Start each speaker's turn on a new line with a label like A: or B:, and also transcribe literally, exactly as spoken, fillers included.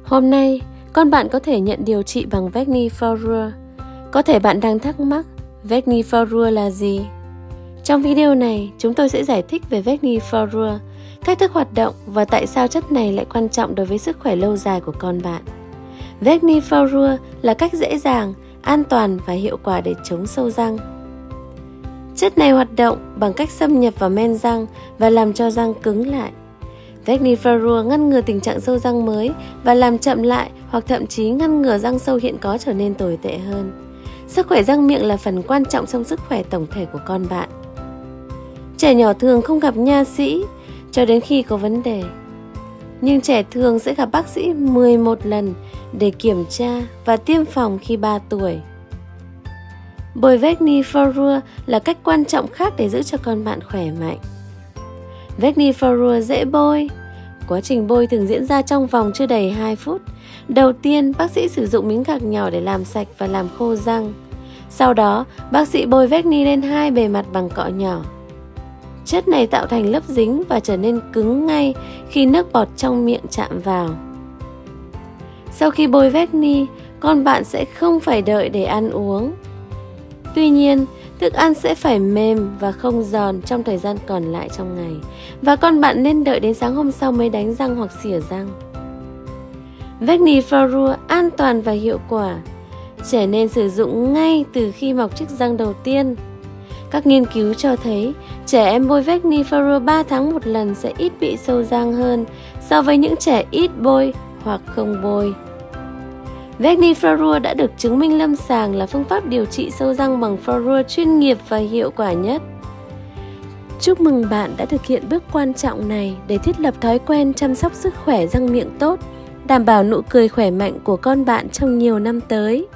A: Hôm nay, con bạn có thể nhận điều trị bằng Vecni Forure. Có thể bạn đang thắc mắc, Vecni Forure là gì? Trong video này, chúng tôi sẽ giải thích về Vecni Forure, cách thức hoạt động và tại sao chất này lại quan trọng đối với sức khỏe lâu dài của con bạn. Vecni Forure là cách dễ dàng, an toàn và hiệu quả để chống sâu răng. Chất này hoạt động bằng cách xâm nhập vào men răng và làm cho răng cứng lại. Vecni Forure ngăn ngừa tình trạng sâu răng mới và làm chậm lại hoặc thậm chí ngăn ngừa răng sâu hiện có trở nên tồi tệ hơn. Sức khỏe răng miệng là phần quan trọng trong sức khỏe tổng thể của con bạn. Trẻ nhỏ thường không gặp nha sĩ cho đến khi có vấn đề. Nhưng trẻ thường sẽ gặp bác sĩ mười một lần để kiểm tra và tiêm phòng khi ba tuổi. Bôi Vecni Forure là cách quan trọng khác để giữ cho con bạn khỏe mạnh. Vecni Forure dễ bôi. Quá trình bôi thường diễn ra trong vòng chưa đầy hai phút. Đầu tiên, bác sĩ sử dụng miếng gạc nhỏ để làm sạch và làm khô răng. Sau đó, bác sĩ bôi Vecni lên hai bề mặt bằng cọ nhỏ. Chất này tạo thành lớp dính và trở nên cứng ngay khi nước bọt trong miệng chạm vào. Sau khi bôi Vecni, con bạn sẽ không phải đợi để ăn uống. Tuy nhiên, thức ăn sẽ phải mềm và không giòn trong thời gian còn lại trong ngày, và con bạn nên đợi đến sáng hôm sau mới đánh răng hoặc xỉa răng. Vecni Forure an toàn và hiệu quả. Trẻ nên sử dụng ngay từ khi mọc chiếc răng đầu tiên. Các nghiên cứu cho thấy trẻ em bôi Vecni Forure ba tháng một lần sẽ ít bị sâu răng hơn so với những trẻ ít bôi hoặc không bôi. Vecni Forure đã được chứng minh lâm sàng là phương pháp điều trị sâu răng bằng Forure chuyên nghiệp và hiệu quả nhất. Chúc mừng bạn đã thực hiện bước quan trọng này để thiết lập thói quen chăm sóc sức khỏe răng miệng tốt, đảm bảo nụ cười khỏe mạnh của con bạn trong nhiều năm tới.